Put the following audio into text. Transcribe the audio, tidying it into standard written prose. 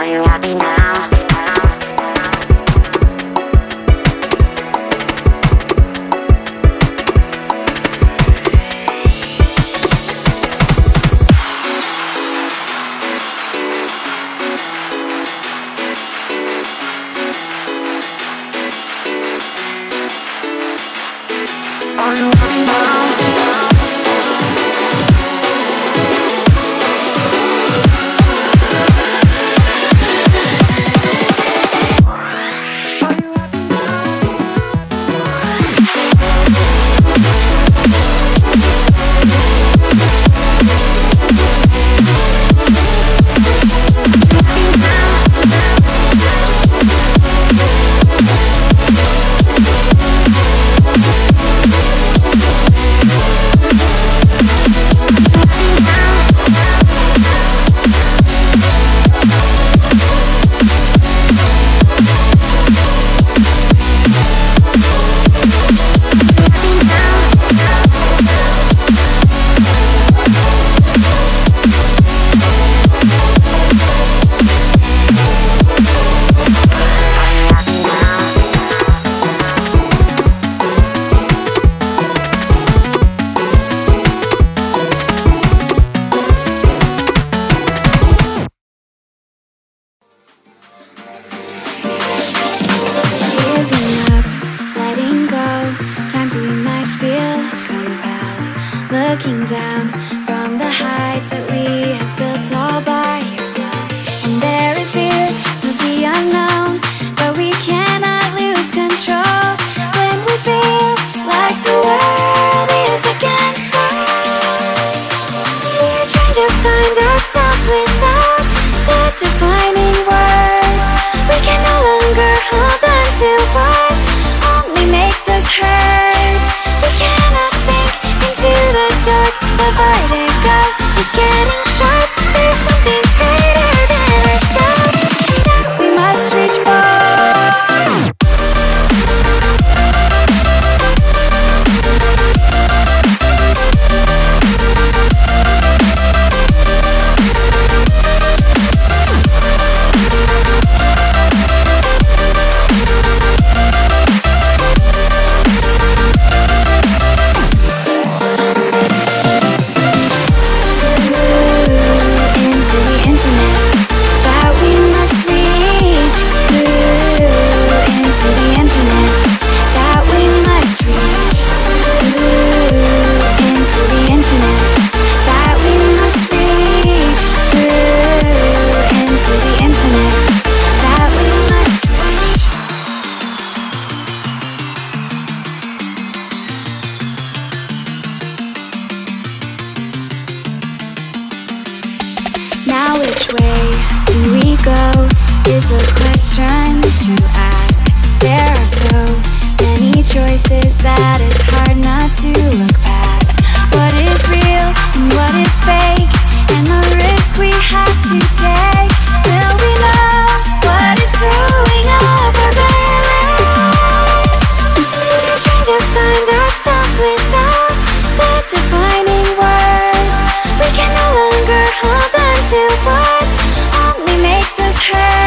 Are you happy now? Are you happy now? Looking down from the heights that we have built all by ourselves. And there is fear of the unknown, but we cannot lose control when we feel like the world is against us. We're trying to find ourselves without the defining words. We can no longer hold on to what only makes us hurt. We cannot sink into the dark. The vertigo is getting sharp. There's something greater than ourselves that we must reach for. Now which way do we go is the question to ask. There are so many choices that it's hard not to look past. What is real and what is fake, and the risk we have to take. Will we know what is throwing off our balance? We're trying to find ourselves without the defining words. We can no longer hold on to what only makes us hurt.